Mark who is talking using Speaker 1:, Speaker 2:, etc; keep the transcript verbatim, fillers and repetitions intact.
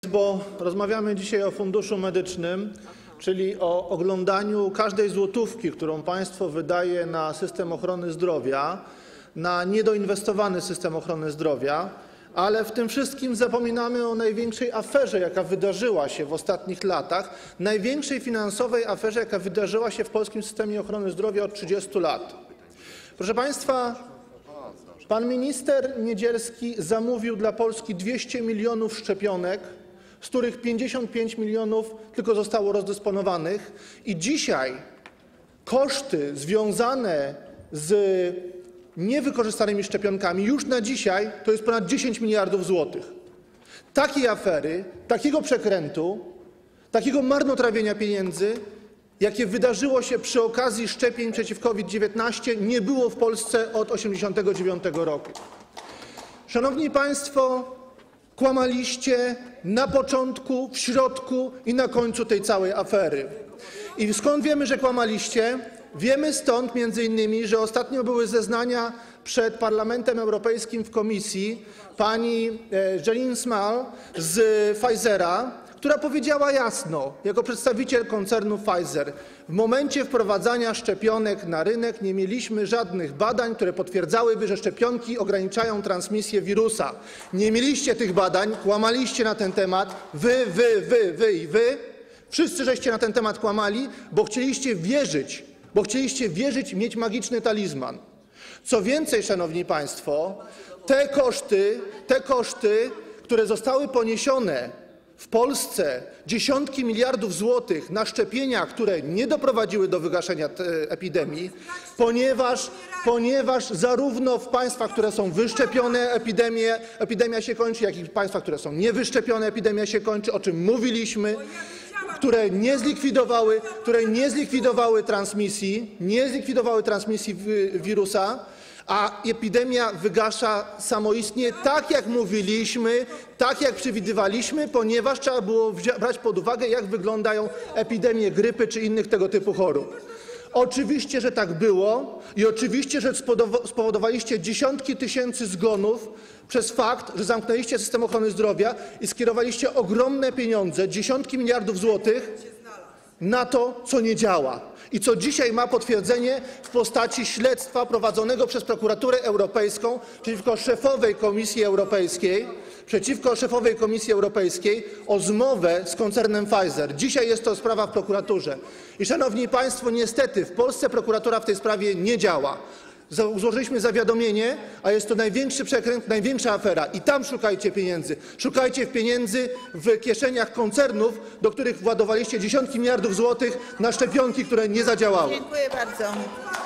Speaker 1: Bo rozmawiamy dzisiaj o Funduszu Medycznym, czyli o oglądaniu każdej złotówki, którą państwo wydaje na system ochrony zdrowia, na niedoinwestowany system ochrony zdrowia, ale w tym wszystkim zapominamy o największej aferze, jaka wydarzyła się w ostatnich latach, największej finansowej aferze, jaka wydarzyła się w polskim systemie ochrony zdrowia od trzydziestu lat. Proszę państwa, pan minister Niedzielski zamówił dla Polski dwieście milionów szczepionek, z których pięćdziesiąt pięć milionów tylko zostało rozdysponowanych i dzisiaj koszty związane z niewykorzystanymi szczepionkami już na dzisiaj to jest ponad dziesięć miliardów złotych. Takiej afery, takiego przekrętu, takiego marnotrawienia pieniędzy, jakie wydarzyło się przy okazji szczepień przeciw COVID dziewiętnaście, nie było w Polsce od tysiąc dziewięćset osiemdziesiątego dziewiątego roku. Szanowni państwo, kłamaliście na początku, w środku i na końcu tej całej afery. I skąd wiemy, że kłamaliście? Wiemy stąd między innymi, że ostatnio były zeznania przed Parlamentem Europejskim w Komisji pani Jeline Small z Pfizera, która powiedziała jasno, jako przedstawiciel koncernu Pfizer: w momencie wprowadzania szczepionek na rynek nie mieliśmy żadnych badań, które potwierdzałyby, że szczepionki ograniczają transmisję wirusa. Nie mieliście tych badań, kłamaliście na ten temat, wy, wy, wy, wy i wy. Wszyscy żeście na ten temat kłamali, bo chcieliście wierzyć, bo chcieliście wierzyć, mieć magiczny talizman. Co więcej, szanowni państwo, te koszty, te koszty, które zostały poniesione w Polsce, dziesiątki miliardów złotych na szczepienia, które nie doprowadziły do wygaszenia epidemii, ponieważ, ponieważ zarówno w państwach, które są wyszczepione, epidemie, epidemia się kończy, jak i w państwach, które są niewyszczepione, epidemia się kończy, o czym mówiliśmy, które nie zlikwidowały, które nie zlikwidowały transmisji, nie zlikwidowały transmisji wirusa, a epidemia wygasza samoistnie, tak jak mówiliśmy, tak jak przewidywaliśmy, ponieważ trzeba było brać pod uwagę, jak wyglądają epidemie grypy czy innych tego typu chorób. Oczywiście, że tak było i oczywiście, że spowodowaliście dziesiątki tysięcy zgonów przez fakt, że zamknęliście system ochrony zdrowia i skierowaliście ogromne pieniądze, dziesiątki miliardów złotych na to, co nie działa i co dzisiaj ma potwierdzenie w postaci śledztwa prowadzonego przez Prokuraturę Europejską przeciwko szefowej Komisji Europejskiej, przeciwko szefowej Komisji Europejskiej o zmowę z koncernem Pfizer. Dzisiaj jest to sprawa w prokuraturze. I szanowni państwo, niestety w Polsce prokuratura w tej sprawie nie działa. Złożyliśmy zawiadomienie, a jest to największy przekręt, największa afera i tam szukajcie pieniędzy. Szukajcie pieniędzy w kieszeniach koncernów, do których władowaliście dziesiątki miliardów złotych na szczepionki, które nie zadziałały.
Speaker 2: Dziękuję bardzo.